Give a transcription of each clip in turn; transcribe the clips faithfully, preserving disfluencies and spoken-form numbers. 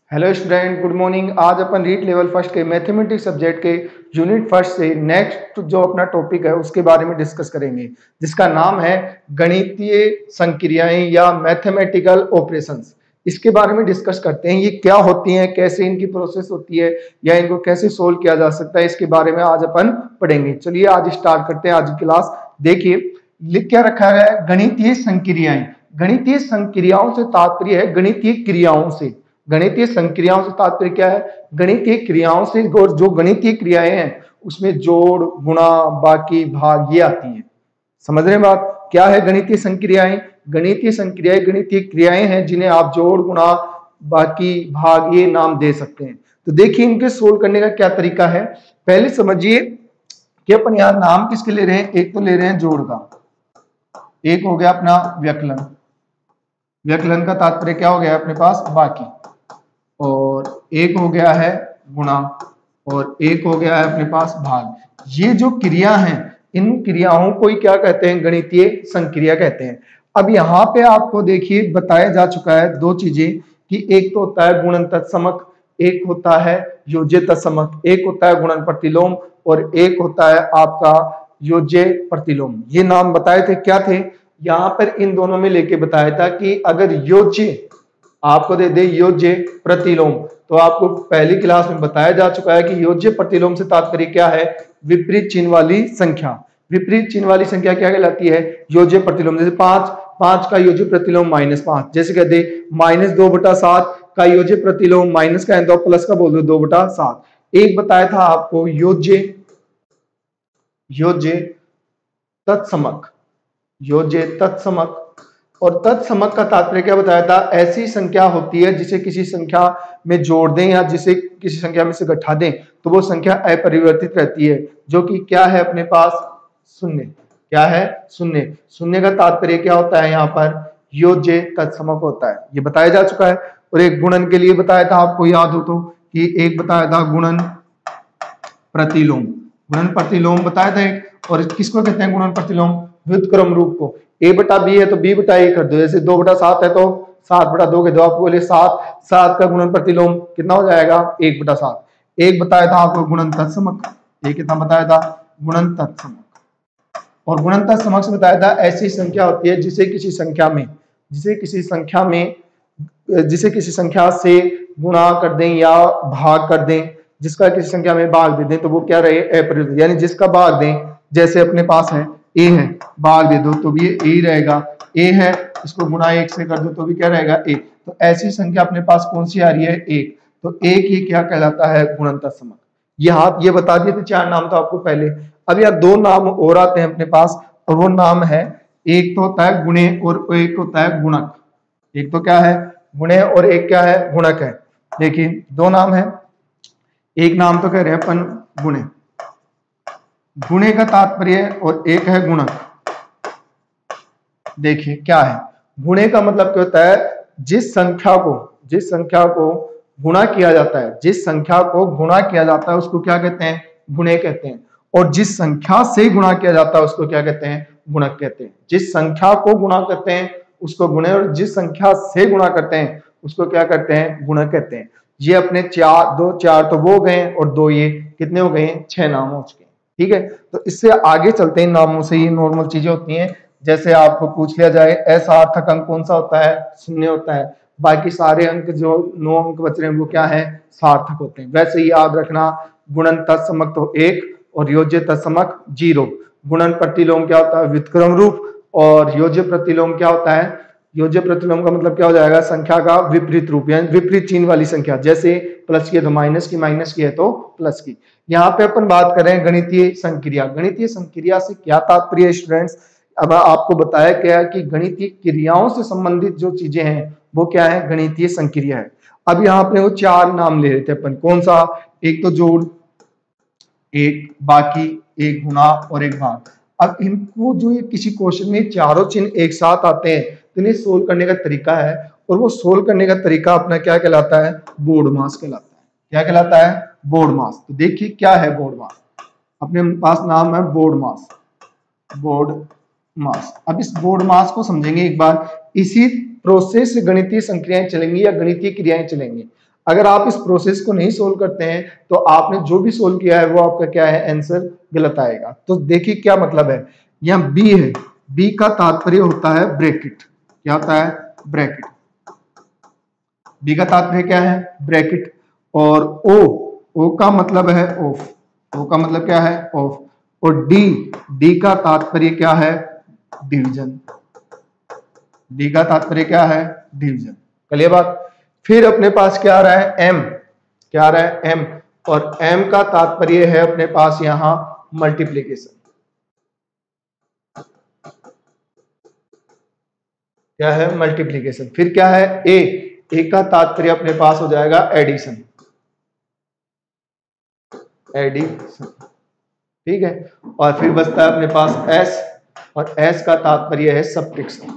Hello student, good morning. आज अपन read level first के मैथमेटिक्स सब्जेक्ट के यूनिट फर्स्ट से नेक्स्ट जो अपना टॉपिक है उसके बारे में डिस्कस करेंगे, जिसका नाम है गणितीय संक्रियाएं या मैथमेटिकल ऑपरेशंस। इसके बारे में डिस्कस करते हैं, ये क्या होती हैं, कैसे इनकी प्रोसेस होती है या इनको कैसे सोल्व किया जा सकता है, इसके बारे में आज अपन पढ़ेंगे। चलिए आज स्टार्ट करते हैं आज की क्लास। देखिए लिख क्या रखा है, गणितीय संक्रियाएं। गणितीय संक्रियाओं से तात्पर्य है गणितीय क्रियाओं से। गणितीय संक्रियाओं से तात्पर्य क्या है? गणितीय क्रियाओं से। जो गणितीय क्रियाएं हैं उसमें जोड़, गुणा, बाकी, भाग ये आती हैं। समझ रहे हैं बात? क्या है गणितीय संक्रियाएं? गणितीय संक्रियाएं गणितीय क्रियाएं हैं जिन्हें आप जोड़, गुणा, बाकी, भाग ये नाम दे सकते हैं। तो देखिए इनके सोल्व करने का क्या तरीका है। पहले समझिए कि अपन यहाँ नाम किसके ले रहे हैं। एक तो ले रहे हैं जोड़ का, एक हो गया अपना व्यकलन। व्यकलन का तात्पर्य क्या हो गया अपने पास? बाकी। और एक हो गया है गुणा और एक हो गया है अपने पास भाग। ये जो क्रिया हैं इन क्रियाओं को ही क्या कहते हैं? गणितीय संक्रिया कहते हैं। अब यहाँ पे आपको देखिए बताया जा चुका है दो चीजें, कि एक तो होता है गुणन तत्समक, एक होता है योज्य तत्समक, एक होता है गुणन प्रतिलोम और एक होता है आपका योज्य प्रतिलोम। ये नाम बताए थे, क्या थे? यहाँ पर इन दोनों में लेके बताया था कि अगर योज्य आपको दे दे योज्य प्रतिलोम, तो आपको पहली क्लास में बताया जा चुका है कि योज्य प्रतिलोम से तात्पर्य क्या है? विपरीत चिन्ह वाली संख्या। विपरीत चिन्ह वाली संख्या क्या कहलाती है? योज्य प्रतिलोम। जैसे पांच, पांच का योज्य प्रतिलोम माइनस पांच। जैसे कहते माइनस दो बटा सात का योज्य प्रतिलोम, माइनस का है तो प्लस का बोल दो, दो बटा सात। एक बताया था आपको योज्य योज्य तत्समक। योज्य तत्समक और तत्समक का तात्पर्य क्या बताया था? ऐसी संख्या होती है जिसे किसी संख्या में जोड़ दें या जिसे किसी संख्या में से घटा दें तो वो संख्या अपरिवर्तित रहती है, जो कि क्या है अपने पास? शून्य। क्या है? शून्य। शून्य का तात्पर्य क्या होता है? यहाँ पर योज्य तत्समक होता है, ये बताया जा चुका है। और एक गुणन के लिए बताया था, आपको याद हो तो, कि एक बताया था गुणन प्रतिलोम। गुणन प्रतिलोम बताया था एक। और किसको कहते हैं गुणन प्रतिलोम? व्युत्क्रम रूप को। ए बटा बी है तो बी बटा ए कर दो। जैसे दो बटा सात है तो सात बटा दो के दो। आपको बोले सात, सात का गुणन प्रतिलोम कितना हो जाएगा? एक बटा सात। एक बताया था आपको गुणन तत्समक। एक कितना बताया था? गुणन तत्समक। और गुणन तत्समक से बताया था ऐसी संख्या होती है जिसे किसी संख्या में जिसे किसी संख्या में जिसे किसी संख्या से गुणा कर दें या भाग कर दें, जिसका किसी संख्या में भाग दे दें तो वो क्या रहे? अपरिवर्तित। यानी जिसका भाग दें, जैसे अपने पास है ए है, भाग दे दो तो भी ये ए रहेगा। ए है, इसको गुणा एक से कर दो तो भी क्या रहेगा? ए। तो ऐसी संख्या अपने पास कौन सी आ रही है? एक। तो एक ही क्या कहलाता है? गुणन तत्समक। ये हाथ ये बता दिए थे चार नाम तो आपको पहले। अब यार दो नाम और आते हैं अपने पास, और वो नाम है, एक तो होता है गुणे और एक होता है गुणक। एक तो क्या है? गुणे और एक क्या है? गुणक है। देखिए दो नाम है, एक नाम तो कह रहे हैं अपन गुणे, गुणे का तात्पर्य, और एक है गुणक। देखिए क्या है गुणे का मतलब क्या होता है? जिस संख्या को जिस संख्या को गुणा किया जाता है जिस संख्या को गुणा किया जाता है उसको क्या कहते हैं? गुणे कहते हैं। और जिस संख्या से गुणा किया जाता है उसको क्या कहते हैं? गुणक कहते हैं। जिस संख्या को गुणा करते हैं उसको गुणे, और जिस संख्या से गुणा करते हैं उसको क्या करते हैं? गुणक कहते हैं। ये अपने चार, दो चार तो वो गए और दो ये कितने हो गए? छह नाम हो चुके हैं। ठीक है, तो इससे आगे चलते हैं नामों से। ये नॉर्मल चीजें होती हैं, जैसे आपको पूछ लिया जाए असार्थक अंक कौन सा होता है? शून्य होता है। बाकी सारे अंक जो नौ अंक बच रहे हैं वो क्या है? सार्थक होते हैं। वैसे ही याद रखना, गुणन तत्समक तो एक और योज्य तत्समक जीरो। गुणन प्रतिलोम क्या होता है? व्युत्क्रम रूप। और योज्य प्रतिलोम क्या होता है? योज्य प्रतिलोम का मतलब क्या हो जाएगा? संख्या का विपरीत रूप, यानी विपरीत चिन्ह वाली संख्या। जैसे प्लस की है तो माइनस की, माइनस की है तो प्लस की। यहाँ पे अपन बात कर रहे हैं गणितीय संक्रिया। गणितीय संक्रिया से क्या तात्पर्य है स्टूडेंट्स? अब आपको बताया गया कि गणितीय क्रियाओं से संबंधित जो चीजें हैं वो क्या है? गणितीय संक्रिया है। अब यहाँ पे वो चार नाम ले रहे थे अपन, कौन सा? एक तो जोड़, एक बाकी, एक गुणा और एक भाग। अब इनको जो ये किसी क्वेश्चन में चारों चिन्ह एक साथ आते हैं तो इन्हें सोल्व करने का तरीका है, और वो सोल्व करने का तरीका अपना क्या कहलाता है? बोर्ड मास कहलाता है। क्या कहलाता है? BODMAS. तो देखिए क्या है बोर्ड मास। अपने पास नाम है बोर्ड मास। बोर्ड मास। अब इस बोर्ड मास को समझेंगे एक बार। इसी प्रोसेस से गणितीय संक्रियाएं चलेंगी या गणितीय क्रियाएं चलेंगी। अगर आप इस प्रोसेस को नहीं सोल्व करते हैं तो आपने जो भी सोल्व किया है वो आपका क्या है, आंसर गलत आएगा। तो देखिए क्या मतलब है, यहाँ बी है, बी का तात्पर्य होता है ब्रैकेट। क्या होता है, ब्रैकेट। बी का तात्पर्य क्या है, ब्रैकेट। और ओ, ओ का मतलब है ऑफ, ओ का मतलब क्या है, ऑफ। और डी, डी का तात्पर्य क्या है, डिवीजन। डी का तात्पर्य क्या है, डिवीजन। क्लियर बात। फिर अपने पास क्या आ रहा है, एम। क्या आ रहा है, एम। और एम का तात्पर्य है अपने पास यहां मल्टीप्लीकेशन। क्या है, मल्टीप्लीकेशन। फिर क्या है, ए, ए का तात्पर्य अपने पास हो जाएगा एडिशन। एडिशन, ठीक है। और फिर बचता है अपने पास एस, और एस का तात्पर्य है सब्ट्रैक्शन।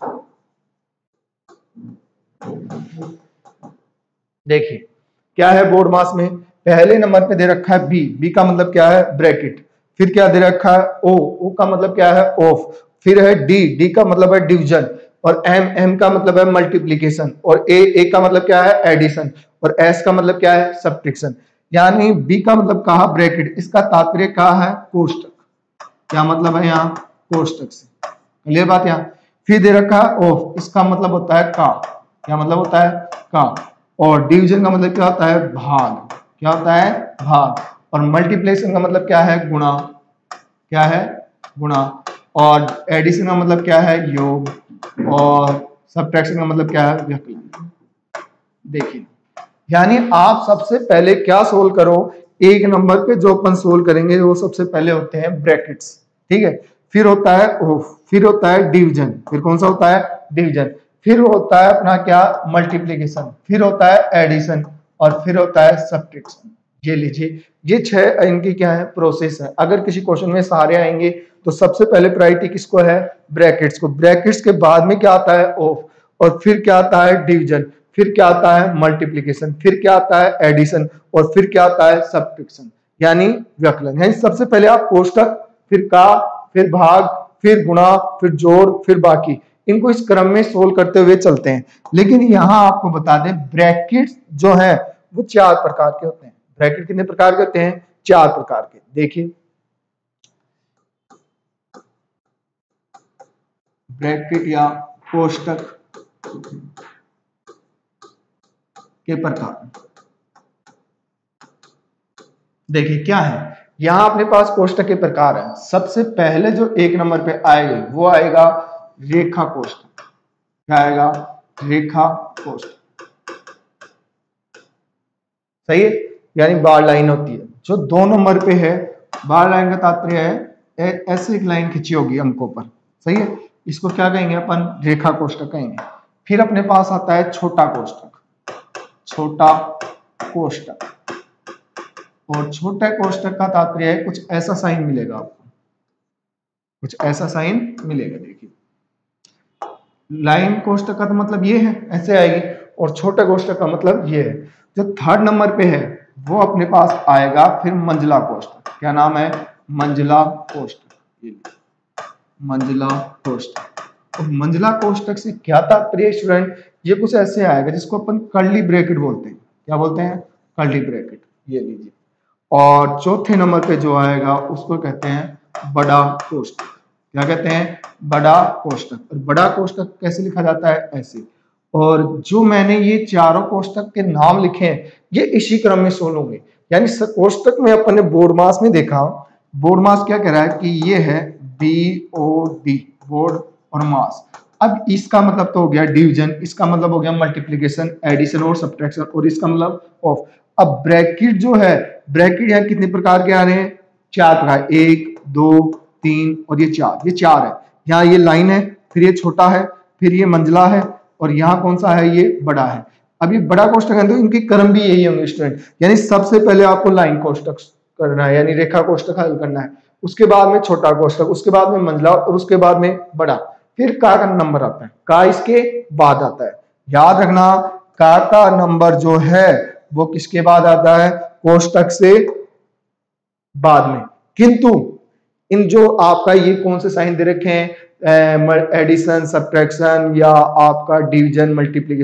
देखिए क्या है बोर्ड मास में, पहले नंबर पे दे रखा है बी, बी का मतलब क्या है, ब्रैकेट। फिर क्या दे रखा है, ओ, ओ का मतलब क्या है, ऑफ। फिर है डी, डी का मतलब है डिवीजन। और एम, एम का मतलब है मल्टीप्लीकेशन। और ए, ए का मतलब क्या है, एडिशन। और एस का मतलब क्या है, सब्ट्रैक्शन। यानी बी का मतलब कहा ब्रैकेट, इसका तात्पर्य कहा है कोष्टक। क्या मतलब है यहाँ, कोष्टक से। क्लियर बात। यहाँ फिर दे रखा है ऑफ, इसका मतलब होता है का। क्या मतलब होता है, का। और डिवीजन का मतलब क्या होता है, भाग। क्या होता है, भाग। और मल्टीप्लिकेशन का मतलब क्या है, गुणा। क्या है, गुणा। और एडिशन का मतलब क्या है, योग। और सब्ट्रैक्शन का मतलब क्या है, व्यक्लन। देखिए यानी आप सबसे पहले क्या सोल्व करो, एक नंबर पे जो अपन सोल्व करेंगे वो सबसे पहले होते हैं ब्रैकेट्स, ठीक है। फिर होता है ऑफ, फिर होता है डिवीजन, फिर कौन सा होता है, डिवीजन। फिर होता है अपना क्या, मल्टीप्लिकेशन। फिर होता है एडिशन। और फिर होता है सब्ट्रैक्शन। ये लीजिए, ये छह इनकी क्या है, प्रोसेस है। अगर किसी क्वेश्चन में सारे आएंगे तो सबसे पहले प्रायोरिटी किसको है, ब्रैकेट्स को। ब्रैकेट्स के बाद में क्या आता है, ऑफ। और फिर क्या आता है, डिवीजन। फिर क्या आता है, मल्टीप्लिकेशन। फिर क्या आता है, एडिशन। और फिर क्या आता है, सब्ट्रैक्शन, यानी व्यक्लन। यानी सबसे पहले आप कोष्टक, फिर का, फिर भाग, फिर गुणा, फिर जोड़, फिर बाकी, इनको इस क्रम में सोल्व करते हुए चलते हैं। लेकिन यहां आपको बता दें ब्रैकेट्स जो है वो चार प्रकार के होते हैं। ब्रैकेट कितने प्रकार के होते हैं, चार प्रकार के। देखिए ब्रैकेट या कोष्टक के प्रकार। देखिए क्या है, यहां अपने पास कोष्टक के प्रकार है। सबसे पहले जो एक नंबर पे आएगा वो आएगा रेखा कोष्टक। क्या आएगा, रेखा कोष्टक। सही है, यानी बार लाइन होती है। जो दो नंबर पे है, बार लाइन का तात्पर्य है ऐसे एक लाइन खींची होगी अंकों पर। सही है, इसको क्या कहेंगे अपन, रेखा कोष्टक कहेंगे। फिर अपने पास आता है छोटा कोष्टक। छोटा कोष्टक, और छोटे कोष्टक का तात्पर्य है कुछ ऐसा साइन मिलेगा आपको, कुछ ऐसा साइन मिलेगा। देखिए लाइन कोष्टक का तो मतलब ये है, ऐसे आएगी। और छोटे कोष्टक का मतलब ये है। जो थर्ड नंबर पे है वो अपने पास आएगा फिर मंजिला कोष्टक। क्या नाम है, मंजिला कोष्टक। मंजिला कोष्टक। तो मंजिला कोष्टक से क्या तात्पर्य स्टूडेंट, ये कुछ ऐसे आएगा जिसको अपन कर्ली ब्रैकेट बोलते हैं। क्या बोलते हैं, कर्ली ब्रैकेट। ये लीजिए। और चौथे नंबर पे जो आएगा उसको कहते हैं बड़ा कोष्टक। क्या कहते हैं, बड़ा कोष्टक। और बड़ा कोष्टक कैसे लिखा जाता है, ऐसे। और जो मैंने ये चारों कोष्टक के नाम लिखे हैं ये इसी क्रम में सोल्व होंगे। यानी कोष्टक में अपन ने बोर्ड मास में देखा, बोर्ड मास क्या कह रहा है कि ये है बी ओ डी, बोर्ड और मास। अब इसका मतलब तो हो गया डिवीजन, इसका मतलब हो गया मल्टीप्लिकेशन, एडिशन और सब्ट्रैक्शन, और इसका मतलब ऑफ। अब ब्रैकेट जो है, ब्रैकेट यहाँ कितने प्रकार के आ रहे हैं, चार प्रकार, एक, दो, तीन और ये चार। ये चार है। यहाँ ये लाइन है, फिर ये छोटा है, फिर ये मंजिला है, और यहाँ कौन सा है, ये बड़ा है। अब ये बड़ा कोष्टक है तो इनके क्रम भी यही होंगे स्टूडेंट। यानी सबसे पहले आपको लाइन कोष्टक करना है, यानी रेखा कोष्टक हल करना है। उसके बाद में छोटा कोष्टक, उसके बाद में मंजिला, और उसके बाद में बड़ा। फिर का का नंबर आता है, का इसके बाद आता है। याद रखना का का नंबर जो है वो किसके बाद आता है, कोष्टक से बाद में। किंतु इन जो आपका ये कौन से साइन दे रखे हैं, एडिशन, सब्ट्रैक्शन या आपका डिवीजन, मल्टीप्लिकेशन,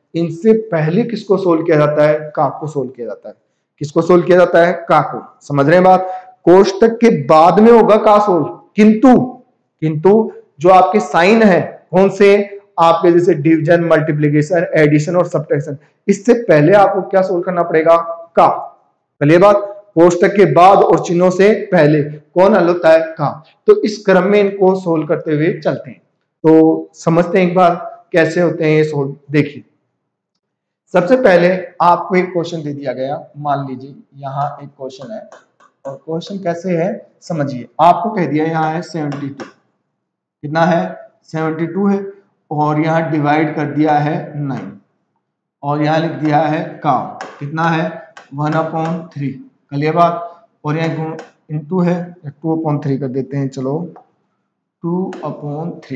इनसे पहले किसको सोल्व किया जाता है? का को सोल्व किया जाता है। किसको सोल्व किया जाता है? का को। समझ रहे हैं बात? कोष्टक के बाद में होगा का सोल्व, किंतु किंतु जो आपके साइन है कौन से, आपके जैसे डिवीजन, मल्टीप्लिकेशन, एडिशन और सब्ट्रैक्शन, इससे पहले आपको क्या सोल्व करना पड़ेगा? का। पहले बात, कोष्टक के बाद और चिन्हों से पहले कौन हल होता है? का। तो इस क्रम में इनको सोल्व करते हुए चलते हैं। तो समझते हैं एक बार कैसे होते हैं ये सोल्व। देखिए, सबसे पहले आपको एक क्वेश्चन दे दिया गया, मान लीजिए यहाँ एक क्वेश्चन है, और क्वेश्चन कैसे है समझिए। आपको कह दिया यहाँ है सेवेंटी टू, कितना है? सेवेंटी टू है, और यहाँ डिवाइड कर दिया है नाइन, और यहाँ लिख दिया है का कितना है? One upon three. कलिए बात। और यहाँ इंटू है, टू अपॉन थ्री कर देते हैं, चलो two upon three,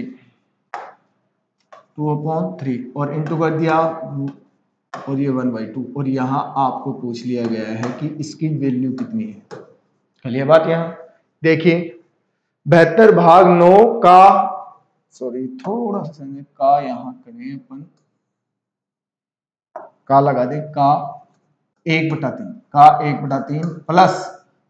two upon three और इंटू कर दिया, और ये वन बाई टू। और यहाँ आपको पूछ लिया गया है कि इसकी वैल्यू कितनी है। चलिए बात, यहाँ देखिए, बहत्तर भाग नौ का, सॉरी थोड़ा सा समझे, का यहाँ करें अपन, का लगा दे, का एक बटा तीन, का एक बटा तीन प्लस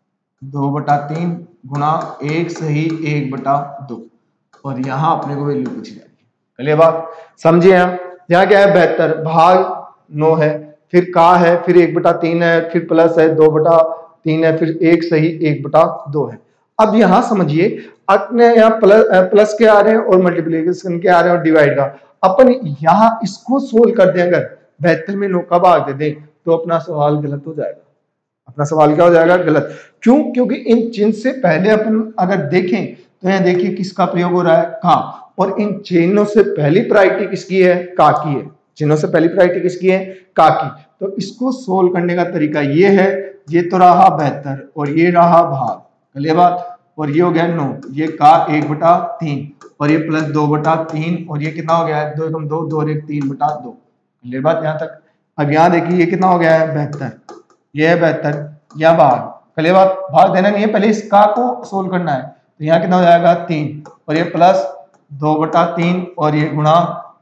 दो बटा तीन गुणा एक सही एक बटा दो, और यहाँ अपने को वैल्यू पूछी जाएगी। चलिए बात समझिए। यहाँ यहाँ क्या है? बहत्तर भाग नौ है, फिर का है, फिर एक बटा तीन है, फिर प्लस है दो बटा तीन है, फिर एक सही एक बटा दो है। अब यहाँ समझिए, अपने यहाँ प्लस प्लस के आ रहे हैं और मल्टीप्लिकेशन के आ रहे हैं और डिवाइड का। अपन यहाँ इसको सोल्व कर दें, अगर बहत्तर में नौ का भाग दे दें तो अपना सवाल गलत हो जाएगा। अपना सवाल क्या हो जाएगा? गलत। क्यों? क्योंकि इन चिन्ह से पहले अपन अगर देखें तो यहाँ देखिए किसका प्रयोग हो रहा है? का। और इन चिन्हों से पहली प्रायोरिटी किसकी है? का की है। चिन्हों से पहली प्रायोरिटी किसकी है? का की। तो इसको सोल्व करने का तरीका ये है, ये तो रहा बहत्तर और ये रहा भाग, चलिए बात, और ये हो गया नौ, ये का एक बटा तीन, और ये प्लस दो बटा तीन, और ये कितना हो गया है? दो एकम दो, दो और एक तीन बटा दो, चलिए बात यहाँ तक। अब यहाँ देखिए ये कितना हो गया है? बहत्तर, ये है बहत्तर, यहाँ भाग, चलिए बात, भाग देना नहीं है, पहले इस का को सोल्व करना है। तो यहाँ कितना हो जाएगा? तीन, और ये प्लस दो बटा तीन, और ये गुणा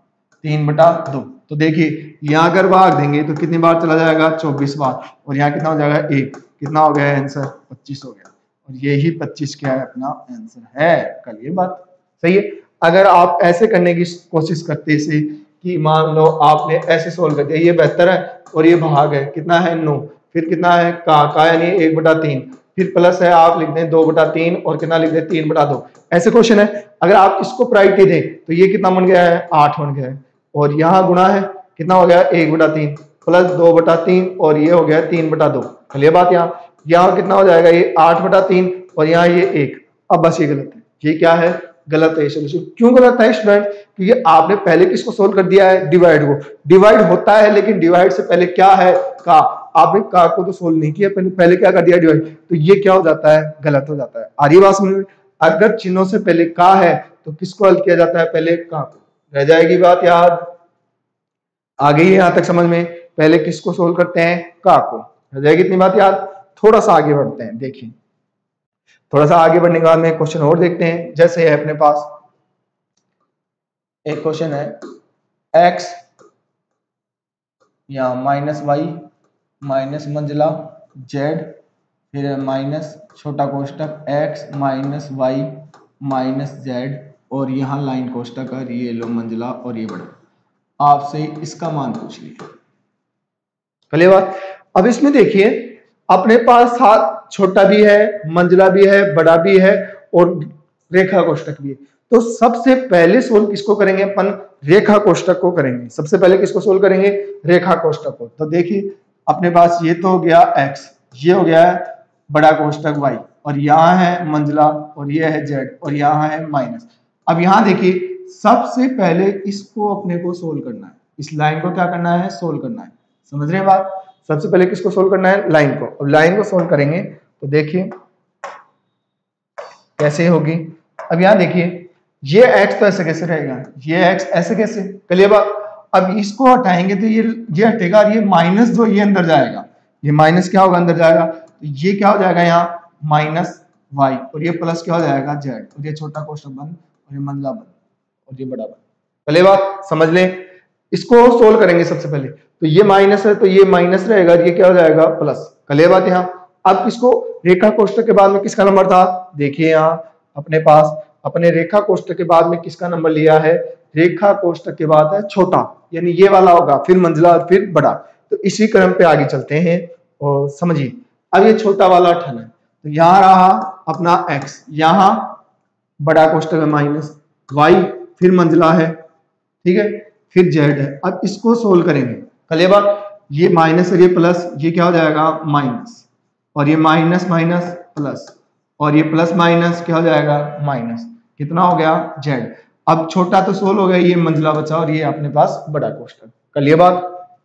तीन बटा दो। तो देखिए यहाँ अगर भाग देंगे तो कितनी बार चला जाएगा? चौबीस बार, और यहाँ कितना हो जाएगा? एक। कितना हो गया आंसर? पच्चीस हो गया, और यही पच्चीस क्या है? अपना आंसर है। कल ये बात सही है। अगर आप ऐसे करने की कोशिश करते से कि मान लो आपने ऐसे सोल्व कर दिया, ये बेहतर है और ये भाग है, कितना है? नौ, फिर कितना है? का का यानी एक बटा तीन, फिर प्लस है, आप लिख दें दो बटा तीन, और कितना लिख दें? तीन बटा दो। ऐसे क्वेश्चन है, अगर आप इसको प्रायोरिटी दें तो ये कितना बन गया है? आठ बन गया है, और यहाँ गुणा है, कितना हो गया? एक बटा तीन प्लस दो बटा तीन, और ये हो गया तीन बटा दो। चलिए बात, यहाँ यहाँ कितना हो जाएगा? ये आठ बटा तीन, और यहाँ ये एक। अब बस ये गलत है, ये क्या है? गलत है सोल्यूशन। क्यों गलत है स्टूडेंट? क्योंकि आपने पहले किसको सोल्व कर दिया है? डिवाइड को। डिवाइड होता है, लेकिन डिवाइड से पहले क्या है? का। आपने का को तो सोल्व नहीं किया, पहले पहले क्या कर दिया? डिवाइड। तो ये क्या हो जाता है? गलत हो जाता है। आ रही बात समझ में? अगर चिन्हों से पहले का है तो किसको हल किया जाता है? पहले का को। रह जाएगी बात याद? आ गई है यहाँ तक समझ में? पहले किसको सोल्व करते हैं? का को। रह जाएगी इतनी बात याद? थोड़ा सा आगे बढ़ते हैं। देखिए, थोड़ा सा आगे बढ़ने के बाद में क्वेश्चन और देखते हैं। जैसे है अपने पास एक क्वेश्चन है, x या माइनस वाई माइनस मंजिला z, फिर माइनस छोटा कोष्टक x minus Y minus z, और यहाँ लाइन कोष्टक और ये लो मंजिला और ये बड़ा। आपसे इसका मान पूछ लिया। पहले बात, अब इसमें देखिए अपने पास साथ छोटा भी है, मंजिला भी है, बड़ा भी है, और रेखा कोष्टक भी है। तो सबसे पहले सोल्व किसको करेंगे अपन? रेखा कोष्टक को करेंगे। सबसे पहले किसको सोल्व करेंगे? रेखा कोष्टक को। तो देखिए अपने पास ये तो हो गया x, ये हो गया बड़ा कोष्टक y, और यहाँ है मंजिला, और ये है z, और यहाँ है माइनस। अब यहाँ देखिए सबसे पहले इसको अपने को सोल्व करना है, इस लाइन को क्या करना है? सोल्व करना है। समझ रहे हैं बात? सबसे पहले किसको सोल्व करना है? लाइन को। अब लाइन को सोल्व करेंगे तो देखिए कैसे होगी। अब यहाँ देखिए ये x तो ऐसे कैसे रहेगा? ये x ऐसे कैसे? चलिए अब इसको हटाएंगे तो ये ये हटेगा, और ये माइनस जो ये अंदर जाएगा, ये माइनस क्या होगा? अंदर जाएगा। तो ये क्या हो जाएगा? यहाँ माइनस y, और ये प्लस क्या हो जाएगा? z, और ये छोटा कोष्टक बंद, और ये मंजिला बंद, और ये बड़ा बंद। चलिए बात समझ लें। इसको सोल्व करेंगे सबसे पहले, तो ये माइनस है तो ये माइनस रहेगा, ये क्या हो जाएगा प्लस। कल बात यहाँ अब इसको रेखा कोष्ठक के बाद में किसका नंबर था, देखिए यहाँ अपने पास अपने रेखा कोष्ठक के बाद में किसका नंबर लिया है, रेखा कोष्ठक के बाद है छोटा, यानी ये वाला होगा, फिर मंझला और फिर बड़ा। तो इसी क्रम पे आगे चलते हैं और समझिए। अब ये छोटा वाला अठारह है, तो यहाँ रहा अपना x, यहाँ बड़ा कोष्ठक है माइनस y, फिर मंझला है, ठीक है, फिर z है। अब इसको सोल्व करेंगे, कल बात ये माइनस और ये प्लस, ये क्या हो जाएगा माइनस, और ये माइनस माइनस प्लस, और ये प्लस माइनस क्या हो जाएगा माइनस, कितना हो गया z। अब छोटा तो सोल्व हो गया, ये मंझला बचा और ये अपने पास बड़ा कोष्ठक। कल ये बात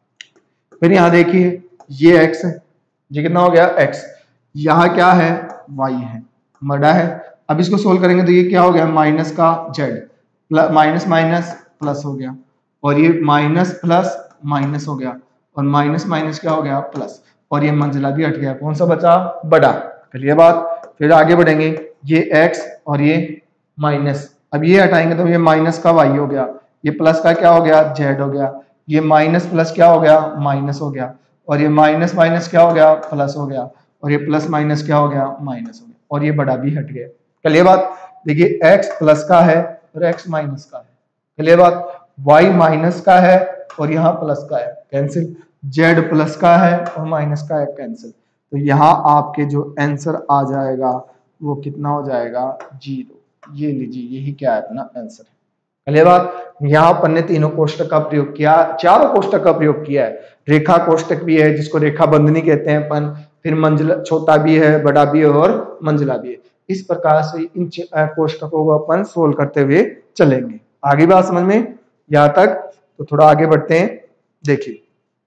फिर यहाँ देखिए ये x है, ये कितना हो गया x, यहाँ क्या है y है, बड़ा है। अब इसको सोल्व करेंगे तो ये क्या हो गया माइनस का z, माइनस माइनस प्लस हो गया, और ये माइनस प्लस माइनस हो गया, और माइनस माइनस क्या हो गया प्लस, और ये मंझला भी हट गया, कौन सा बचा बड़ा। चलिए बात फिर आगे बढ़ेंगे, ये x और ये माइनस, अब ये हटाएंगे तो ये माइनस का y हो गया, ये प्लस का क्या हो गया z हो गया, ये माइनस प्लस क्या हो गया माइनस हो गया, और ये माइनस माइनस क्या हो गया प्लस हो गया, और ये प्लस माइनस क्या हो गया माइनस हो गया, और ये बड़ा भी हट गया। चलिए बात देखिए x प्लस का है और x माइनस का है, चलिए बात y माइनस का है और यहाँ प्लस का है, कैंसिल, z प्लस का है और माइनस का है, कैंसिल। तो यहाँ आपके जो आंसर आ जाएगा वो कितना हो जाएगा जीरो। ये लीजिए यही क्या है अपना आंसर है। पहले बात यहाँ पर ने तीनों कोष्ठक का प्रयोग किया, चारों कोष्ठक का प्रयोग किया है। रेखा कोष्ठक भी है जिसको रेखा बंधनी कहते हैं अपन, फिर मंजिला छोटा भी है, बड़ा भी है और मंजिला भी है। इस प्रकार से इन कोष्ठकों को अपन सोल्व करते हुए चलेंगे। आगे बात समझ में यहाँ तक, तो थोड़ा आगे बढ़ते हैं। देखिए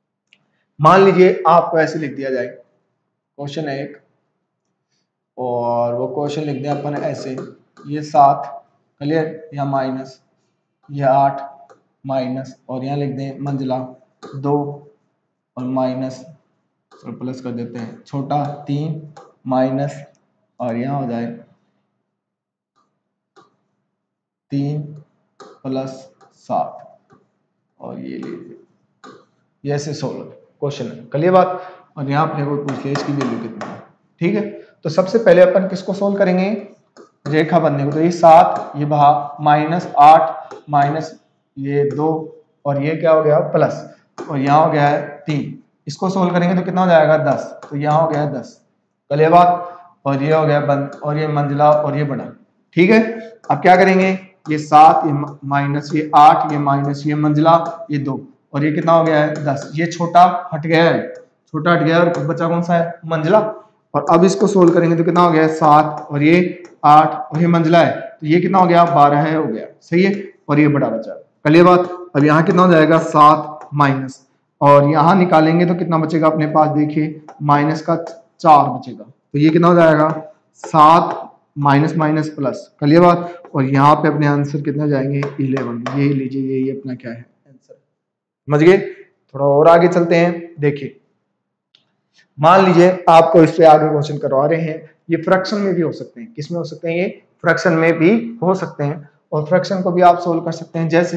मान लीजिए आपको ऐसे लिख दिया जाए क्वेश्चन है एक, और वो क्वेश्चन लिख दिया अपन ऐसे, ये सात क्लियर, यहाँ माइनस, ये आठ माइनस, और यहाँ लिख दें मंजिला दो और माइनस और प्लस कर देते हैं छोटा तीन माइनस, और यहाँ हो जाए तीन प्लस सात, और ये लीजिए ये ऐसे सोल्व क्वेश्चन है। कल बात, और यहाँ अपने को पूछ लिया इसकी वैल्यू कितनी है, ठीक है। तो सबसे पहले अपन किसको सोल्व करेंगे, रेखा बनने को। तो ये सात, ये बहा माइनस आठ माइनस ये दो, और ये क्या हो गया प्लस, और यहाँ हो गया है तीन। इसको सोल्व करेंगे तो कितना हो जाएगा दस, तो यहाँ हो गया है दस। कल ये बात, और ये हो गया बंद, और ये मंजिला और ये बड़ा, ठीक है। अब क्या करेंगे, ये सात, ये माइनस, ये आठ, ये माइनस, ये मंजिला, ये दो, और ये कितना हो गया है दस। ये छोटा हट गया है, छोटा हट गया, और बचा कौन सा है मंजिला। और अब इसको सोल्व करेंगे तो कितना हो गया है सात, और ये आठ, और ये मंजिला है, तो ये कितना हो गया बारह है, हो गया सही है, और ये बड़ा बचा। कल ये बात, अब यहाँ कितना हो जाएगा सात माइनस, और यहाँ निकालेंगे तो कितना बचेगा अपने पास, देखिए माइनस का चार बचेगा, तो ये कितना हो जाएगा सात माइनस माइनस प्लस। कल ये बात, और यहाँ पे अपने आंसर कितना जाएंगे इलेवन। ये लीजिए ये ये अपना क्या है आंसर, समझ गए। थोड़ा और आगे चलते हैं। देखिए मान लीजिए आपको इससे आगे क्वेश्चन करवा रहे हैं, ये फ्रैक्शन में भी हो सकते हैं। किस में हो सकते हैं, ये फ्रैक्शन में भी हो सकते हैं, और फ्रैक्शन को भी आप सोल्व कर सकते हैं। जैसे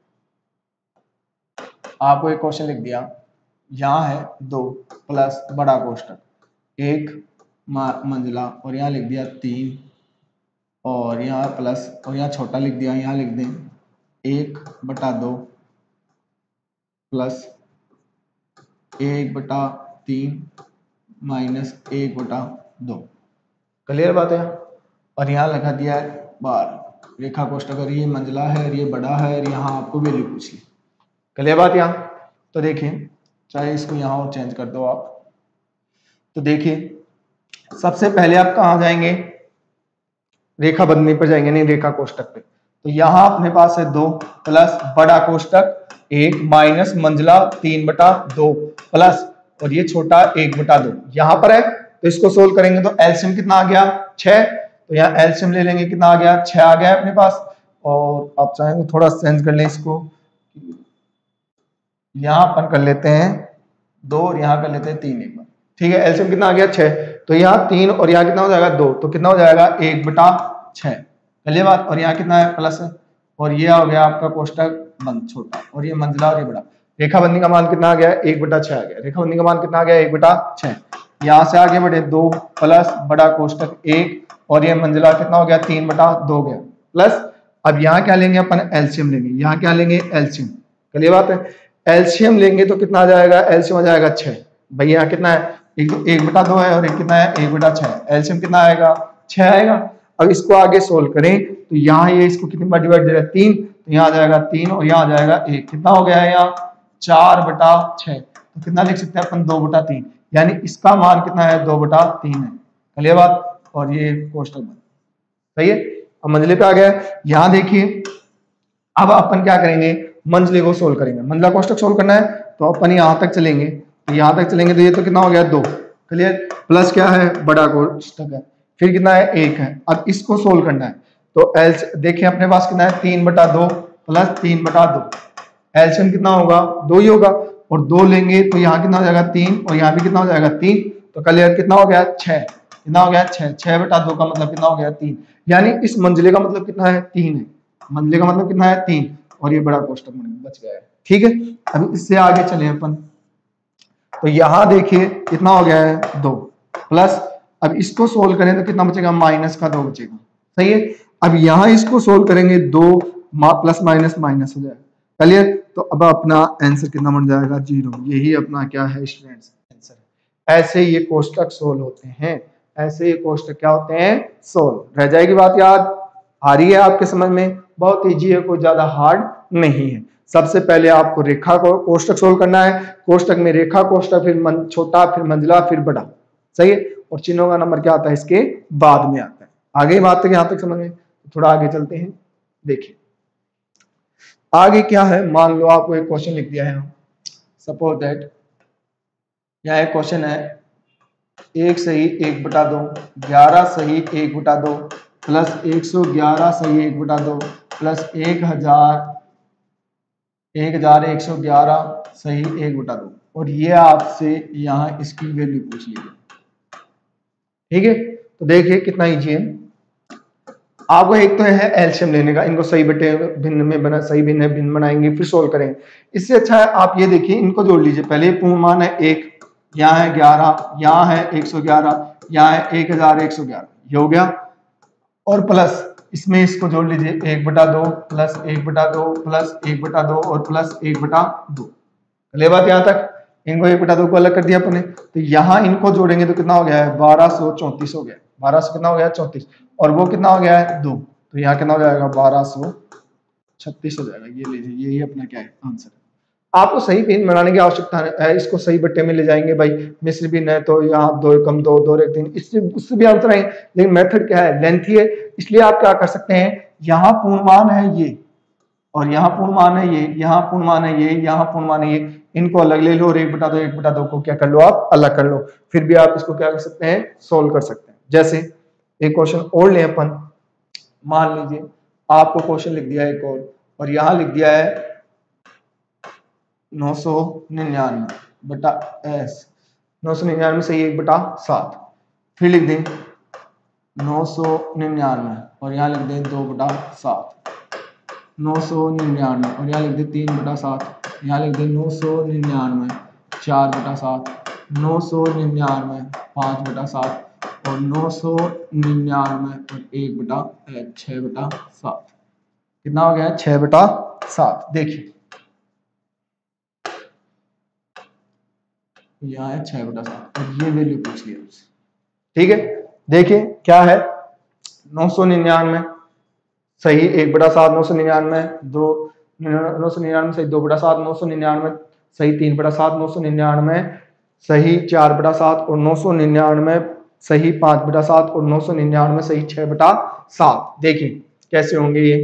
आपको एक क्वेश्चन लिख दिया, यहाँ है दो प्लस बड़ा कोष्ठक एक मंजिला, और यहाँ लिख दिया तीन, और यहाँ प्लस, और यहाँ छोटा लिख दिया, यहाँ लिख दें एक बटा दो प्लस एक बटा तीन माइनस एक बटा दो। क्लियर बात है। और यहाँ लगा दिया है बार रेखा कोष्ठक, अगर ये मंजिला है और ये बड़ा है, और यहाँ आपको वैल्यू पूछ ली। क्लियर बात यहाँ। तो देखिए चाहे इसको यहाँ और चेंज कर दो आप, तो देखिए सबसे पहले आप कहाँ जाएंगे, रेखा बंधनी पर जाएंगे, नहीं रेखा कोष्ठक पे। तो यहाँ अपने पास है दो प्लस बड़ा कोष्ठक एक माइनस मंजिला तीन बटा दो प्लस, और ये छोटा एक बटा दो यहाँ पर है। तो इसको सोल्व करेंगे तो एलसीएम कितना आ गया छह, तो यहाँ एलसीएम ले लेंगे, कितना आ गया छह आ गया है अपने पास। और आप चाहेंगे थोड़ा चेंज कर लें इसको, यहाँ अपन कर लेते हैं दो और यहाँ कर लेते हैं तीन एक बार, ठीक है। एलसीएम कितना आ गया छह, तो यहाँ तीन और यहाँ कितना हो जाएगा दो, तो कितना हो जाएगा एक बटा छह। पहले बात, और यहाँ कितना है प्लस, और ये हो गया आपका कोष्ठक बंद छोटा और ये मंजिला और ये बड़ा। रेखाबंदी का मान कितना आ गया, एक बटा छह आ गया। रेखाबंदी का मान कितना आ गया, एक बटा छह। यहाँ से आगे बढ़े दो प्लस बड़ा कोष्टक एक और ये मंजिला कितना हो गया, तीन बटा दो हो गया प्लस। अब यहाँ क्या लेंगे अपन, एलसीएम लेंगे। यहाँ क्या लेंगे, एलसीएम। क्लियर बात है, एलसीएम लेंगे तो कितना आ जाएगा, एलसीएम आ जाएगा छह। भाई यहाँ कितना है, एक, एक बटा दो है और एक कितना है, एक बटा छह। एलसीएम कितना आएगा, छह आएगा। अब इसको आगे सोल्व करें तो यहाँ ये इसको कितनी बार डिवाइड दे रहा है, तीन, तो यहाँ आ जाएगा तीन और यहाँ आ जाएगा एक। कितना हो गया है यहाँ, चार बटा छह। तो कितना लिख सकते हैं अपन, दो बटा तीन, यानी इसका मान कितना है, दो बटा तीन है। क्लियर बात, और ये कोष्टक बंद। सही है, अब मंजिले पे आ गया। यहाँ देखिए अब अपन क्या करेंगे, मंजिले को सोल्व करेंगे। मंजिला कोष्टक सोल्व करना है तो अपन यहाँ तक चलेंगे, तो यहाँ तक चलेंगे तो ये तो कितना हो गया, दो। क्लियर, प्लस क्या है, बड़ा कोष्टक है, फिर कितना है, एक है। अब इसको सोल्व करना है तो एल देखिए अपने पास कितना है, तीन बटा दो प्लस तीन बटा दो। एलसीएम कितना होगा, दो ही होगा और दो लेंगे तो यहाँ कितना हो जाएगा, तीन और यहाँ भी कितना हो जाएगा, तीन। तो क्लियर, कितना हो गया, छह। कितना हो गया, छह। छह बटा दो का मतलब कितना हो गया, तीन। यानी इस मंजिले का मतलब कितना है, तीन है। मंजिले का मतलब कितना है, तीन और ये बड़ा कोष्टक बच गया है। ठीक है, अब इससे आगे चले अपन तो यहाँ देखिए कितना हो गया है, दो प्लस। अब इसको सोल्व करें तो कितना बचेगा, माइनस का दो बचेगा। सही है, अब यहाँ इसको सोल्व करेंगे, दो प्लस माइनस माइनस हो जाएगा। क्लियर, तो अब अपना आंसर कितना बन जाएगा, जीरो। यही अपना क्या है स्टूडेंट्स, आंसर। ऐसे ये कोष्टक सोल्व होते हैं, ऐसे ये कोष्टक क्या होते हैं, सोल्व। रह जाएगी बात याद, आ रही है आपके समझ में, बहुत ईजी है, कोई ज्यादा हार्ड नहीं है। सबसे पहले आपको रेखा को कोष्टक सोल्व करना है, कोष्टक में रेखा कोष्टक, फिर छोटा, फिर मंजिला, फिर बड़ा। सही है, और चिन्हों का नंबर क्या आता है, इसके बाद में आता है। आगे बात तक यहाँ तक समझ में, थोड़ा आगे चलते हैं। देखिए आगे क्या है, मान लो आपको एक क्वेश्चन लिख दिया है, सपोज दैट यहाँ एक क्वेश्चन है, एक सही एक बटा दो, ग्यारह सही एक बटा दो प्लस एक सौ ग्यारह सही एक बटा दो प्लस एक हजार एक हजार एक सौ ग्यारह सही एक बटा दो, और ये आपसे यहाँ इसकी वैल्यू पूछ ली है। ठीक है, तो देखिए कितना इजी है। आपको एक तो है एलसीएम लेने का, इनको सही बटे भिन्न में बना, सही भिन्न भिन्न बनाएंगे, फिर सोल्व करेंगे। इससे अच्छा है आप ये देखिए, इनको जोड़ लीजिए। पहले पूर्ण मान है एक, यहाँ है ग्यारह, यहाँ है एक सौ ग्यारह, यहाँ है एक हजार एक सौ ग्यारह, ये हो गया। और प्लस इसमें इसको जोड़ लीजिए, एक बटा दो प्लस एक बटा दो प्लस एक बटा दो और प्लस एक बटा दो। ले बात यहाँ तक, इनको एक बटा दो को अलग कर दिया अपने, तो यहाँ इनको जोड़ेंगे तो कितना हो गया है, बारह सौ चौंतीस हो गया। बारह सौ कितना हो गया, चौंतीस, और वो कितना हो गया है, दो, तो यहाँ कितना हो जाएगा, बारह सौ छत्तीस हो जाएगा। ये लीजिए, यही अपना क्या है, आंसर है। आपको सही भिन्न बनाने की आवश्यकता है, इसको सही बट्टे में ले जाएंगे। भाई मिश्र भिन्न है तो यहाँ दो एकम दो, दो एक तीन, इससे उससे भी आंसर है, लेकिन मेथड क्या है, लेंथी है, इसलिए आप क्या कर सकते हैं, यहाँ पूर्णमान है ये और यहाँ पूर्णमान है ये, यहाँ पूर्णमान है ये, यहाँ पूर्णमान है ये, इनको अलग ले लो और एक बटा दो एक बटा दो को क्या कर लो, आप अलग कर लो, फिर भी आप इसको क्या कर सकते हैं, सोल्व कर सकते हैं। जैसे एक क्वेश्चन और ले अपन, मान लीजिए आपको क्वेश्चन लिख दिया है एक और, और यहाँ लिख दिया है नौ सौ निन्यानवे बटा एस, नौ सौ निन्यानवे सही एक बटा सात, फिर लिख दें नौ सौ निन्यानवे और यहाँ लिख दें दो बटा सात, नौ सौ निन्यानवे और यहाँ लिख दें तीन बटा सात, यहाँ लिख दें नौ सौ निन्यानवे चार बटा सात, नौ सौ निन्यानवे पाँच बटा सात और नौ सौ निन्यानवे और एक बटा छः बटा सात। कितना हो गया, छः बटा सात। देखिए यहाँ है छः बटा सात और ये वैल्यू पूछ लिया उससे। ठीक है, देखिए क्या है, नौ सौ निन्यानवे सही एक बटा सात, नौ सौ निन्यानवे दो, नौ सौ निन्यानवे सही दो बटा सात, नौ सौ निन्यानवे सही तीन बटा सात, नौ सौ निन्यानवे सही चार बटा सात और नौ सौ निन्यानवे सही पांच बटा सात और नौ सौ निन्यानवे सही छह बटा सात। देखिए कैसे होंगे ये,